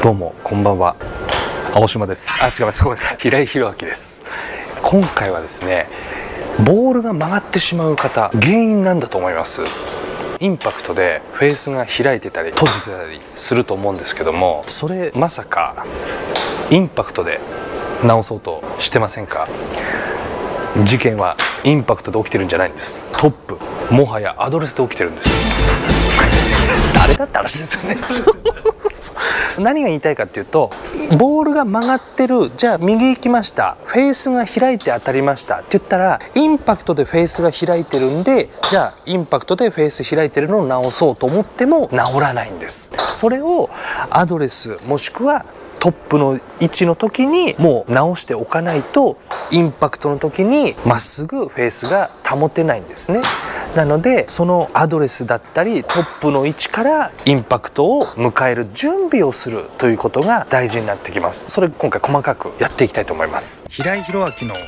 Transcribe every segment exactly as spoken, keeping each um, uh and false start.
どうもこんばんは、青島です。あ、違います、ごめんなさい、平井宏明です。今回はですね、ボールが曲がってしまう方、原因なんだと思います。インパクトでフェースが開いてたり閉じてたりすると思うんですけども、それまさかインパクトで直そうとしてませんか？事件はインパクトで起きてるんじゃないんです。トップ、もはやアドレスで起きてるんです。誰だって話ですよね。何が言いたいかっていうと、ボールが曲がってる、じゃあ右行きました、フェースが開いて当たりましたって言ったら、インパクトでフェースが開いてるんで、じゃあインパクトでフェース開いてるのを直そうと思っても直らないんです。それをアドレスもしくはトップの位置の時にもう直しておかないと、インパクトの時にまっすぐフェースが保てないんですね。なのでそのアドレスだったりトップの位置からインパクトを迎える準備をするということが大事になってきます。それ今回細かくやっていきたいと思います。平井宏明の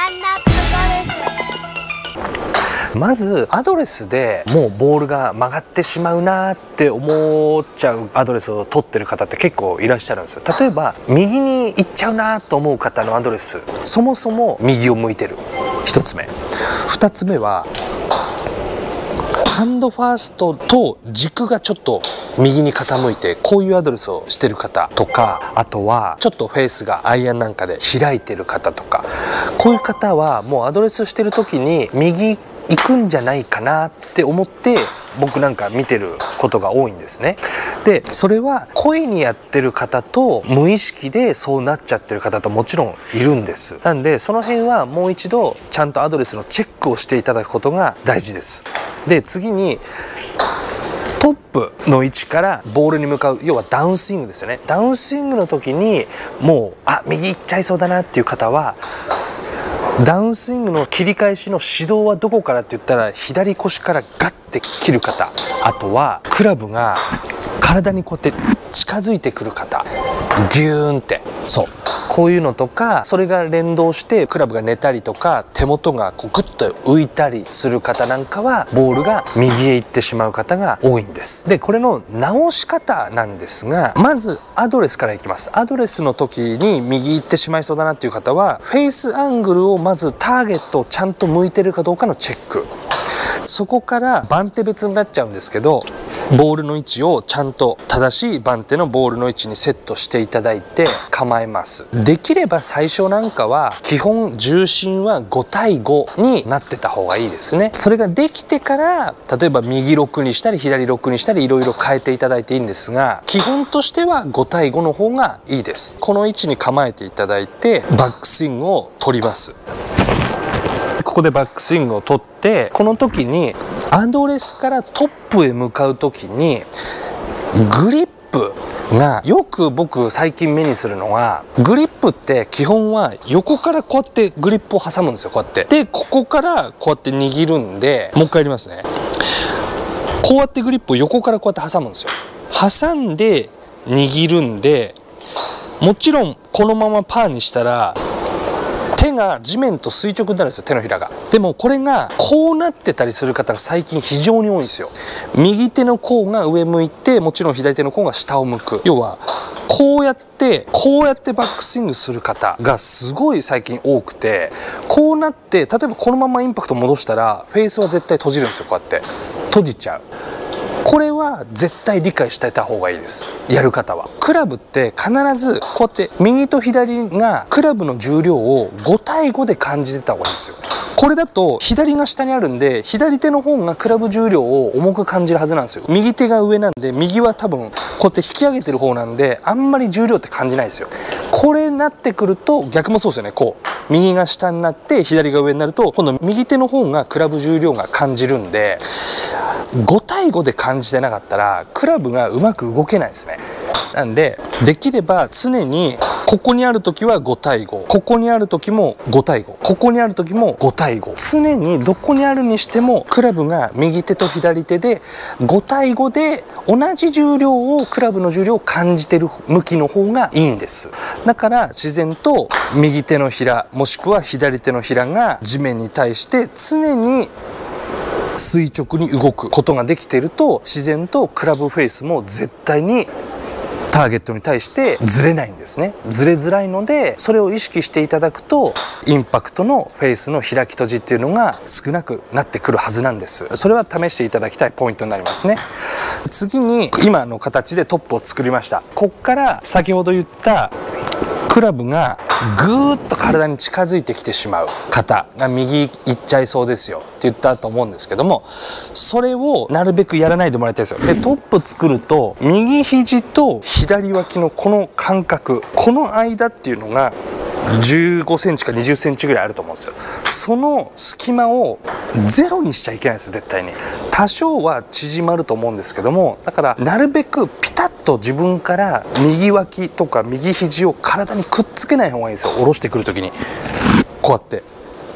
まずアドレスでもうボールが曲がってしまうなって思っちゃうアドレスを取ってる方って結構いらっしゃるんですよ。例えば右に行っちゃうなと思う方のアドレス、そもそも右を向いてる、ひとつめ。ふたつめはハンドファーストと軸がちょっと右に傾いて、こういうアドレスをしてる方とか、あとはちょっとフェースがアイアンなんかで開いてる方とか、こういう方はもうアドレスしてる時に右行くんじゃないかなって思って僕なんか見てることが多いんですね。でそれは故意にやってる方と無意識でそうなっちゃってる方ともちろんいるんです。なんでその辺はもう一度ちゃんとアドレスのチェックをしていただくことが大事です。で次にトップの位置からボールに向かう、要はダウンスイングですよね。ダウンスイングの時にもうあ右行っちゃいそうだなっていう方は、ダウンスイングの切り返しの指導はどこからって言ったら、左腰からガッて切る方、あとはクラブが体にこうやって近づいてくる方、ギューンって、そうこういうのとか、それが連動してクラブが寝たりとか手元がこうグッと浮いたりする方なんかは、ボールが右へ行ってしまう方が多いんです。でこれの直し方なんですが、まずアドレスからいきます。アドレスの時に右行ってしまいそうだなっていう方は、フェイスアングルをまずターゲットをちゃんと向いてるかどうかのチェック、そこから番手別になっちゃうんですけど、ボールの位置をちゃんと正しい番手のボールの位置にセットしていただいて構えます。できれば最初なんかは基本重心はごたいごになってた方がいいですね。それができてから例えば右ろくにしたり左ろくにしたりいろいろ変えていただいていいんですが、基本としてはごたいごの方がいいです。この位置に構えていただいてバックスイングを取ります。ここでバックスイングを取って、この時にアドレスからトップへ向かう時にグリップが、よく僕最近目にするのが、グリップって基本は横からこうやってグリップを挟むんですよ。こうやってでここからこうやって握るんで、もう一回やりますね。こうやってグリップを横からこうやって挟むんですよ。挟んで握るんで、もちろんこのままパーにしたら手が地面と垂直になるんですよ、手のひらが。でもこれがこうなってたりする方が最近非常に多いんですよ。右手の甲が上向いて、もちろん左手の甲が下を向く、要はこうやってこうやってバックスイングする方がすごい最近多くて、こうなって例えばこのままインパクト戻したらフェースは絶対閉じるんですよ。こうやって閉じちゃう。これは絶対理解していた方がいいです。やる方はクラブって必ずこうやって右と左がクラブの重量をごたいごで感じてた方がいいんですよ。これだと左が下にあるんで、左手の方がクラブ重量を重く感じるはずなんですよ。右手が上なんで、右は多分こうやって引き上げてる方なんで、あんまり重量って感じないですよ。これになってくると逆もそうですよね。こう右が下になって左が上になると、今度右手の方がクラブ重量が感じるんで、ごたいごで感じてなかったらクラブがうまく動けないですね。なんでできれば常にここにある時はごたいご、ここにある時もごたいご、ここにある時もごたいご、常にどこにあるにしてもクラブが右手と左手でごたいごで同じ重量を、クラブの重量を感じてる向きの方がいいんです。だから自然と右手のひらもしくは左手のひらが地面に対して常に垂直に動くことができていると、自然とクラブフェイスも絶対にターゲットに対してずれないんですね。ずれづらいので、それを意識していただくとインパクトのフェイスの開き閉じっていうのが少なくなってくるはずなんです。それは試していただきたいポイントになりますね。次に今の形でトップを作りました。こっから先ほど言ったクラブがぐーっと体に近づいてきてしまう方が右行っちゃいそうですよって言ったと思うんですけども、それをなるべくやらないでもらいたいですよ。でトップ作ると右肘と左脇のこの間隔、この間っていうのがじゅうごセンチかにじゅっセンチぐらいあると思うんですよ。その隙間をゼロにしちゃいけないです。絶対に多少は縮まると思うんですけども、だからなるべくピタッと自分から右脇とか右肘を体にくっつけない方がいいんですよ。下ろしてくる時にこうやって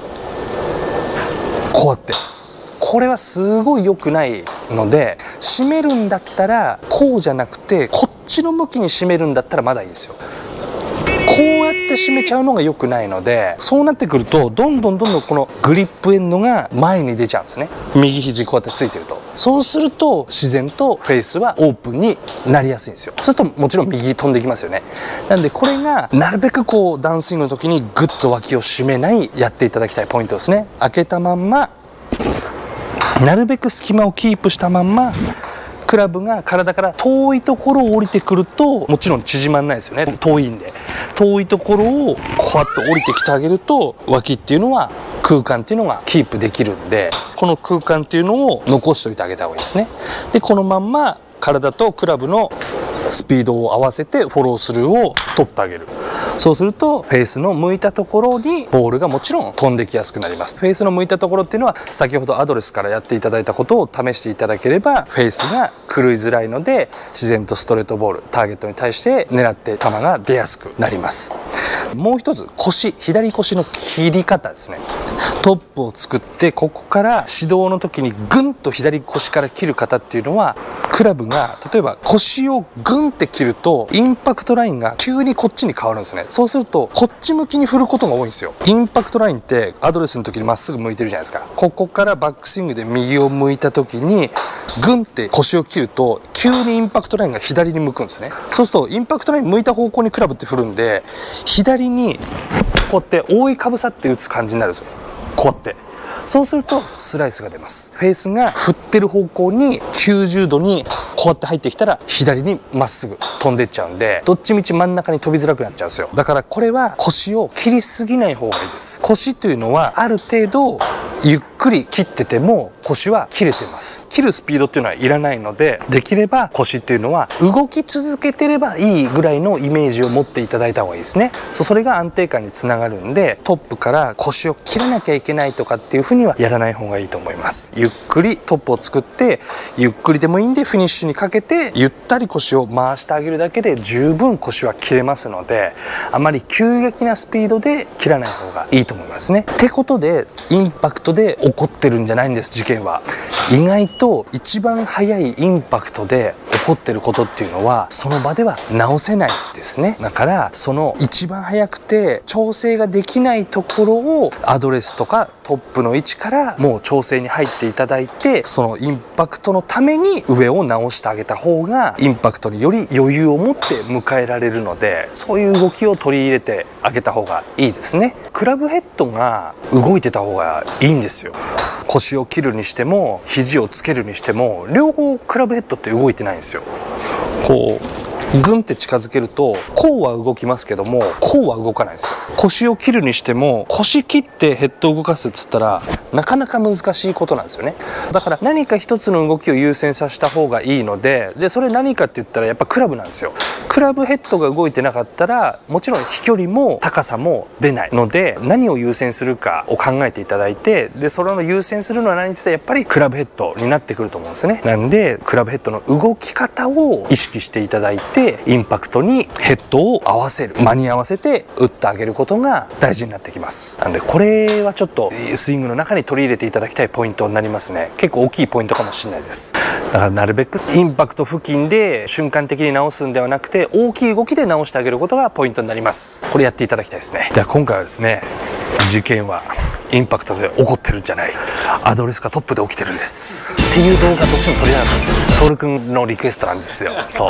こうやって、これはすごい良くないので、締めるんだったらこうじゃなくてこっちの向きに締めるんだったらまだいいですよ。こうやって締めちゃうのが良くないので、そうなってくるとどんどんどんどんこのグリップエンドが前に出ちゃうんですね。右肘こうやってついてると、そうすると自然とフェイスはオープンになりやすいんですよ。そうするともちろん右飛んできますよね。なんでこれがなるべくこうダウンスイングの時にグッと脇を締めないやっていただきたいポイントですね。開けたまんまなるべく隙間をキープしたまんま、クラブが体から遠いところを降りてくるともちろん縮まんないですよね。遠いんで遠いところをこうやって降りてきてあげると脇っていうのは空間っていうのがキープできるんで、この空間っていうのを残しておいてあげた方がいいですね。でこのまんま体とクラブのスピードを合わせてフォロースルーを取ってあげる。そうするとフェースの向いたところにボールがもちろん飛んできやすくなります。フェースの向いたところっていうのは先ほどアドレスからやっていただいたことを試していただければフェースが狂いづらいので、自然とストレートボールターゲットに対して狙って球が出やすくなります。もう一つ腰、左腰の切り方ですね。トップを作ってここから指導の時にグンと左腰から切る方っていうのは、クラブが例えば腰をグンって切るとインパクトラインが急にこっちに変わるんですね。そうするとこっち向きに振ることが多いんですよ。インパクトラインってアドレスの時にまっすぐ向いてるじゃないですか。ここからバックスイングで右を向いた時にグンって腰を切ると急にインパクトラインが左に向くんですね。そうするとインパクトライン向いた方向にクラブって振るんで、左にこうやって覆いかぶさって打つ感じになるんですよ。こうやってそうするとスライスが出ます。フェースが振ってる方向にきゅうじゅうどにこうやって入ってきたら左にまっすぐ飛んでっちゃうんで、どっちみち真ん中に飛びづらくなっちゃうんですよ。だからこれは腰を切りすぎない方がいいです。腰というのはある程度ゆっくり切ってても腰は切れてます。切るスピードっていうのはいらないので、できれば腰っていうのは動き続けてればいいぐらいのイメージを持っていただいた方がいいですね。そそれが安定感につながるんで、トップから腰を切らなきゃいけないとかっていうふうにはやらない方がいいと思います。ゆっくりトップを作って、ゆっくりでもいいんでフィニッシュにかけてゆったり腰を回してあげるだけで十分腰は切れますので、あまり急激なスピードで切らない方がいいと思いますね。ってことでインパクトで起こってるんじゃないんです。事件は意外と一番速いインパクトで起こってることっていうのはその場では直せないですね。だからその一番速くて調整ができないところをアドレスとかトップの位置からもう調整に入っていただいて、そのインパクトのために上を直してあげた方がインパクトにより余裕を持って迎えられるので、そういう動きを取り入れてあげた方がいいですね。クラブヘッドが動いてた方がいいんですよ。腰を切るにしても肘をつけるにしても両方クラブヘッドって動いてないんですよ。こうグンって近づけるとこうは動きますけどもこうは動かないんですよ。腰を切るにしても腰切ってヘッドを動かすっつったらなかなか難しいことなんですよね。だから何か一つの動きを優先させた方がいいので、でそれ何かって言ったらやっぱクラブなんですよ。クラブヘッドが動いてなかったらもちろん飛距離も高さも出ないので、何を優先するかを考えていただいて、でそれを優先するのは何って言ったらやっぱりクラブヘッドになってくると思うんですね。なんでクラブヘッドの動き方を意識していただいて、インパクトにヘッドを合わせる、間に合わせて打ってあげることが大事になってきます。なんでこれはちょっとスイングの中に取り入れていただきたいポイントになりますね。結構大きいポイントかもしれないです。だからなるべくインパクト付近で瞬間的に直すんではなくて大きい動きで直してあげることがポイントになります。これやっていただきたいですね。では今回はですね、事件はインパクトで起こってるんじゃない、アドレスかトップで起きてるんですっていう動画どっちも撮りたかったんですよ。トール君のリクエストなんですよ。そう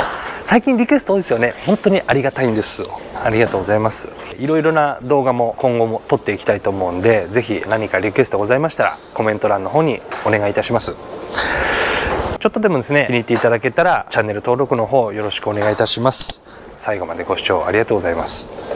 最近リクエスト多いですよね。本当にありがたいんです。ありがとうございます。いろいろな動画も今後も撮っていきたいと思うんで、ぜひ何かリクエストございましたらコメント欄の方にお願いいたします。ちょっとでもですね、気に入っていただけたらチャンネル登録の方よろしくお願いいたします。最後までご視聴ありがとうございます。